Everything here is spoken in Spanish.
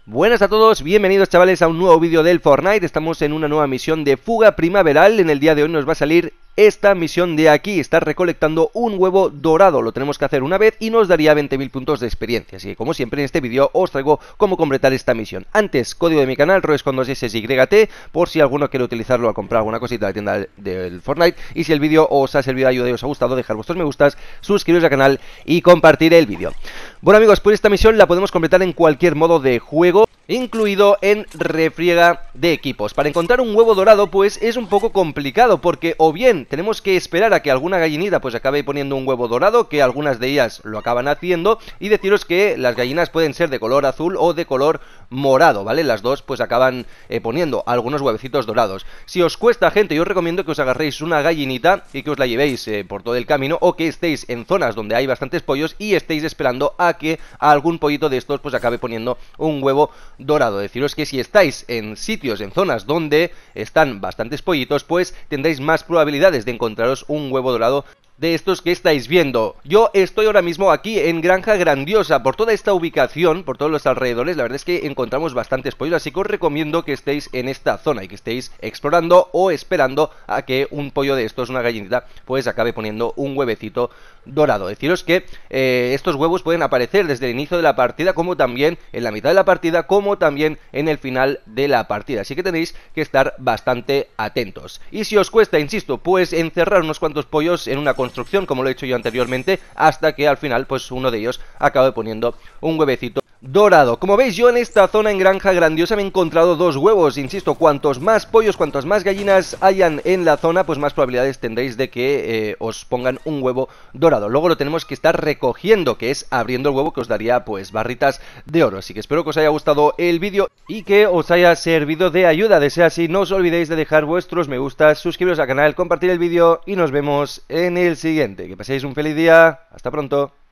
Buenas a todos, bienvenidos chavales a un nuevo vídeo del Fortnite. Estamos en una nueva misión de fuga primaveral. En el día de hoy nos va a salir esta misión de aquí, estar recolectando un huevo dorado. Lo tenemos que hacer una vez y nos daría 20.000 puntos de experiencia. Así que como siempre en este vídeo os traigo cómo completar esta misión. Antes, código de mi canal, Roes con 2SYT, por si alguno quiere utilizarlo a comprar alguna cosita de la tienda del Fortnite. Y si el vídeo os ha servido de ayuda y os ha gustado, dejar vuestros me gustas, suscribiros al canal y compartir el vídeo. Bueno amigos, pues esta misión la podemos completar en cualquier modo de juego, incluido en refriega de equipos. Para encontrar un huevo dorado pues es un poco complicado, porque o bien tenemos que esperar a que alguna gallinita pues acabe poniendo un huevo dorado, que algunas de ellas lo acaban haciendo, y deciros que las gallinas pueden ser de color azul o de color morado, ¿vale? Las dos pues acaban poniendo algunos huevecitos dorados. Si os cuesta, gente, yo os recomiendo que os agarréis una gallinita y que os la llevéis por todo el camino, o que estéis en zonas donde hay bastantes pollos y estéis esperando a que algún pollito de estos pues acabe poniendo un huevo dorado. Deciros que si estáis en sitios, en zonas donde están bastantes pollitos, pues tendréis más probabilidades de encontraros un huevo dorado de estos que estáis viendo. Yo estoy ahora mismo aquí en Granja Grandiosa. Por toda esta ubicación, por todos los alrededores, la verdad es que encontramos bastantes pollos, así que os recomiendo que estéis en esta zona y que estéis explorando o esperando a que un pollo de estos, una gallinita, pues acabe poniendo un huevecito dorado. Deciros que estos huevos pueden aparecer desde el inicio de la partida, como también en la mitad de la partida, como también en el final de la partida, así que tenéis que estar bastante atentos. Y si os cuesta, insisto, pues encerrar unos cuantos pollos en una construcción, como lo he hecho yo anteriormente, hasta que al final pues uno de ellos acabe poniendo un huevecito dorado. Como veis, yo en esta zona en Granja Grandiosa me he encontrado dos huevos. Insisto, cuantos más pollos, cuantas más gallinas hayan en la zona, pues más probabilidades tendréis de que os pongan un huevo dorado. Luego lo tenemos que estar recogiendo, que es abriendo el huevo, que os daría pues barritas de oro. Así que espero que os haya gustado el vídeo y que os haya servido de ayuda. De ser así, no os olvidéis de dejar vuestros me gustas, suscribiros al canal, compartir el vídeo y nos vemos en el siguiente. Que paséis un feliz día. Hasta pronto.